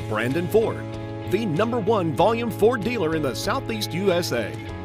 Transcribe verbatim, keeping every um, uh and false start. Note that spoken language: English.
Brandon Ford, the number one volume Ford dealer in the Southeast U S A.